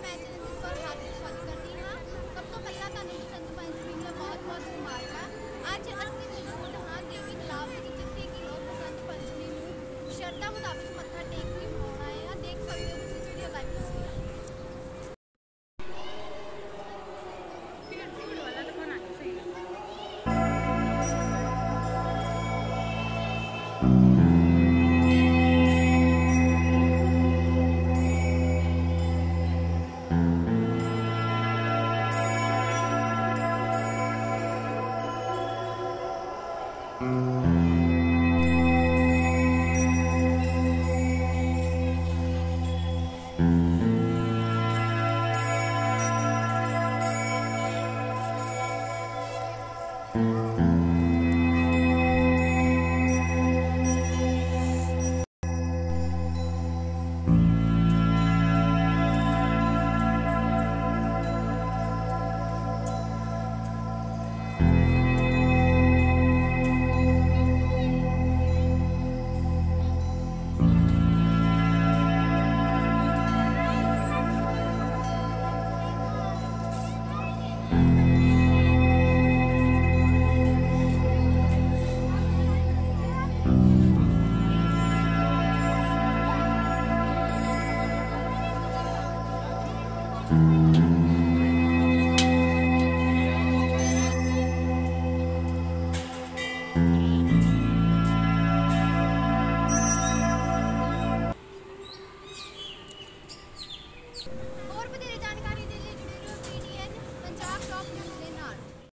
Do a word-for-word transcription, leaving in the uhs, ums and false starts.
मैं चरणजीत कौर हार्दिक स्वागत करती हाँ। सब तो पहला ਤੁਹਾਨੂੰ ਬਸੰਤ ਪੰਚਮੀ ਦੀਆਂ ਬਹੁਤ-ਬਹੁਤ ਮੁਬਾਰਕਾਂ। ਅੱਜ ਅਸੀਂ ਮੌਜੂਦ ਹਾਂ ਦੇਵੀ ਤਲਾਬ ਵਿੱਚ, ਜਿੱਥੇ ਕਿ ਲੋਕ ਬਸੰਤ ਪੰਚਮੀ ਨੂੰ ਸ਼ਰਧਾ ਮੁਤਾਬਿਕ ਮੱਥਾ ਟੇਕ ਕੇ